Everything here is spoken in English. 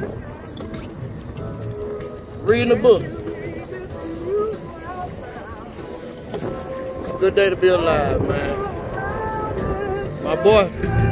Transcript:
Reading a book. Good day to be alive, man. My boy.